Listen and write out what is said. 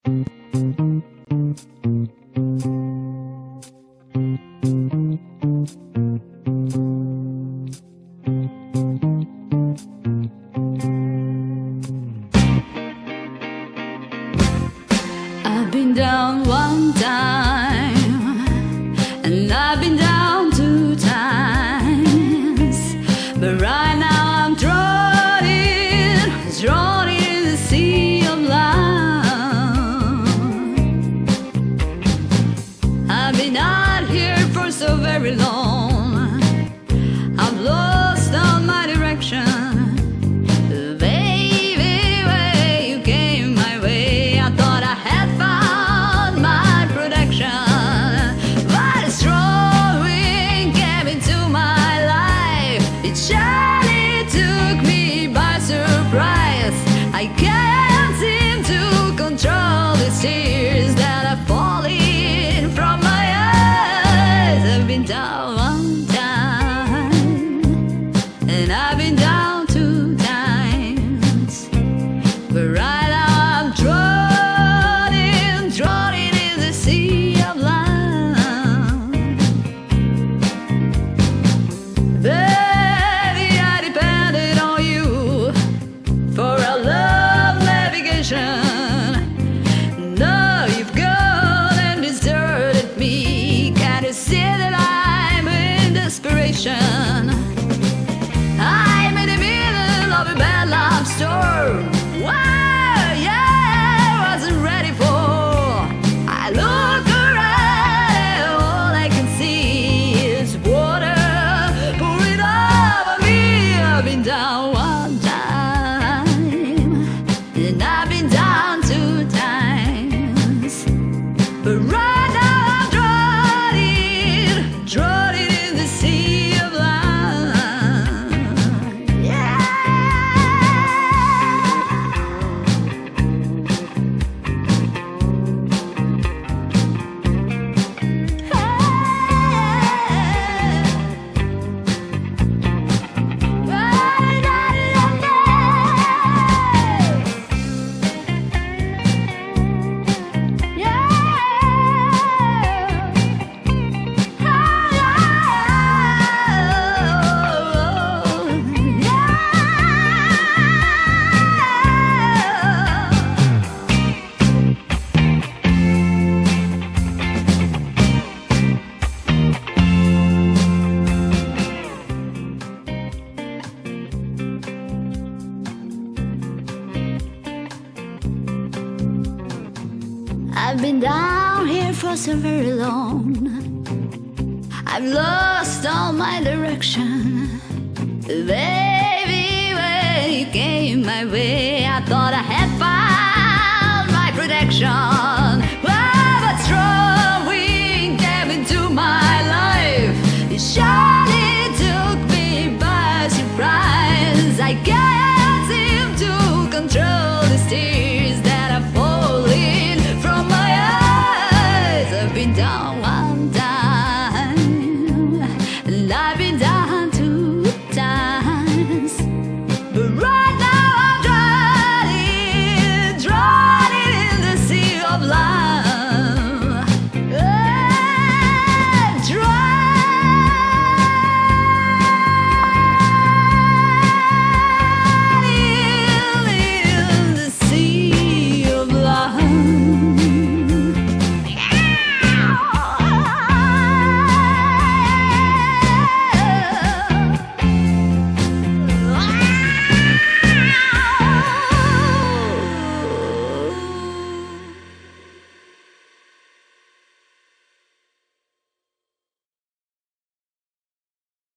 I've been down one time, and I've been down two times, but right now I'm drawn in the sea of love. I've been out here for so very long, I've lost all my direction. I can't seem to control these tears that are falling from my eyes. I've been down one time, and I've been down two times, but right now I'm drawn in the sea of love. Baby, I depended on you for a love navigation. Now you've gone and deserted me. Can't you see that I'm in desperation? I'm in the middle of a bad love storm. Wow, yeah, I wasn't ready for. I look around and all I can see is water pouring over me. I've been down one time, and I've been down two times, but right now I'm drawn in the sea of love. Yeah. I've been down here for so very long, I've lost all my direction. Baby, when you came my way, I thought I had found my protection. Well, but strong wind came into my life. It surely took me by surprise. I can't seem to control these tears that are falling from my eyes. I've been down one time, and I've been down two times, but right now I'm drawn in the sea of love. Drawn in the sea of love.